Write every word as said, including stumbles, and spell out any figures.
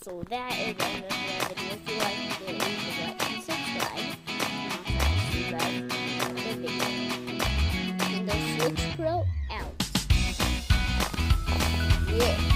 So that is the end of the video. If you like the video, leave a like and subscribe. And I'll see you guys in the video. Nintendo Switch Pro out. Yeah.